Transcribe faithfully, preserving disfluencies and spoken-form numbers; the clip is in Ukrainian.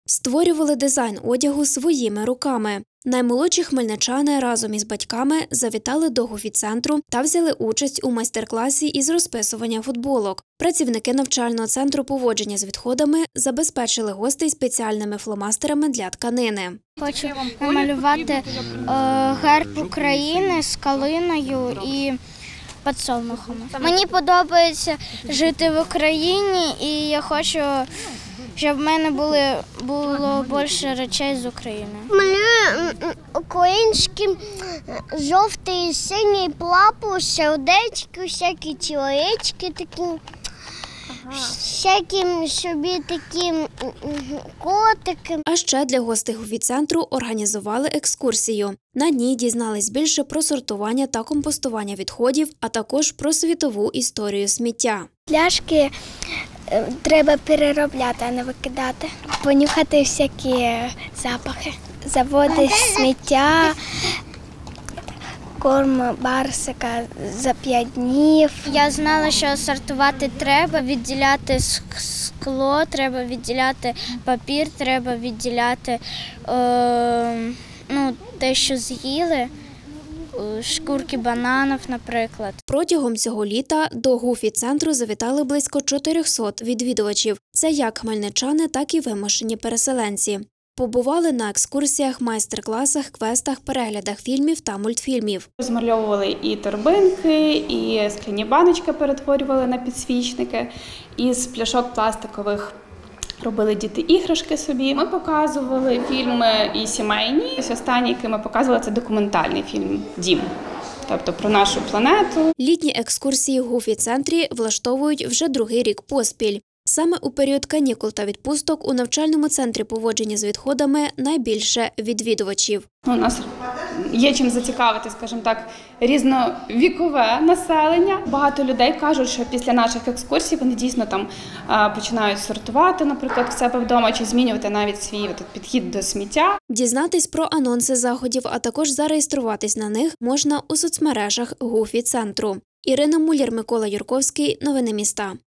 Створювали дизайн одягу своїми руками. Наймолодші хмельничани разом із батьками завітали до Гуфі-центру та взяли участь у майстер-класі із розписування футболок. Працівники навчального центру поводження з відходами забезпечили гостей спеціальними фломастерами для тканини. Хочу намалювати е, герб України з калиною і підсолнухами. Мені подобається жити в Україні, і я хочу, щоб в мене були, було більше речей з України. Малюю український жовтий, синій плапу, сердечки, всякі чоловічки такі, всякі собі такі котики. А ще для гостей Гуфі-центру організували екскурсію. На ній дізнались більше про сортування та компостування відходів, а також про світову історію сміття. Пляшки треба переробляти, а не викидати. Понюхати всякі запахи. Заводи сміття, корм барсика за п'ять днів. Я знала, що сортувати треба, відділяти скло, треба відділяти папір, треба відділяти е, ну, те, що з'їли. Шкурки бананів, наприклад. Протягом цього літа до Гуфі-центру завітали близько чотирьохсот відвідувачів. Це як хмельничани, так і вимушені переселенці. Побували на екскурсіях, майстер-класах, квестах, переглядах фільмів та мультфільмів. Розмальовували і торбинки, і скляні баночки перетворювали на підсвічники, із пляшок пластикових робили діти іграшки собі. Ми показували фільми і сімейні. Ось останній, який ми показували, це документальний фільм «Дім», тобто про нашу планету. Літні екскурсії в Гуфі-центрі влаштовують вже другий рік поспіль. Саме у період канікул та відпусток у навчальному центрі поводження з відходами найбільше відвідувачів. У нас є чим зацікавити, скажімо так, різновікове населення. Багато людей кажуть, що після наших екскурсій вони дійсно там починають сортувати, наприклад, в себе вдома, чи змінювати навіть свій підхід до сміття. Дізнатись про анонси заходів, а також зареєструватись на них можна у соцмережах Гуфі-центру. Ірина Муляр, Микола Юрковський. Новини міста.